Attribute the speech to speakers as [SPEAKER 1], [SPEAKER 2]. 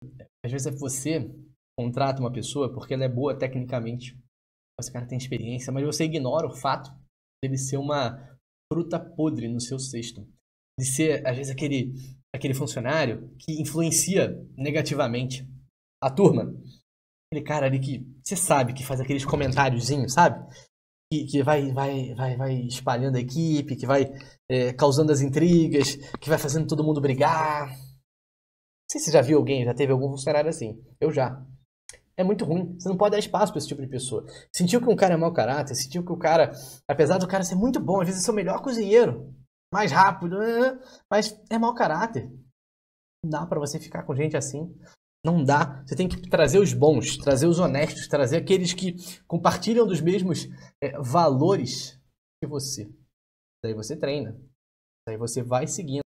[SPEAKER 1] Às vezes você contrata uma pessoa porque ela é boa tecnicamente. Esse cara tem experiência, mas você ignora o fato dele ser uma fruta podre no seu cesto. De ser, às vezes, aquele funcionário que influencia negativamente a turma. Aquele cara ali que você sabe que faz aqueles comentáriozinhos, sabe? Que vai espalhando a equipe, que vai causando as intrigas, que vai fazendo todo mundo brigar. Não sei se você já viu alguém, já teve algum funcionário assim. Eu já. É muito ruim. Você não pode dar espaço pra esse tipo de pessoa. Sentiu que um cara é mau caráter, sentiu que o cara, apesar do cara ser muito bom, às vezes ser o melhor cozinheiro, mais rápido, mas é mau caráter. Não dá pra você ficar com gente assim. Não dá. Você tem que trazer os bons, trazer os honestos, trazer aqueles que compartilham dos mesmos valores que você. Daí você treina. Daí você vai seguindo.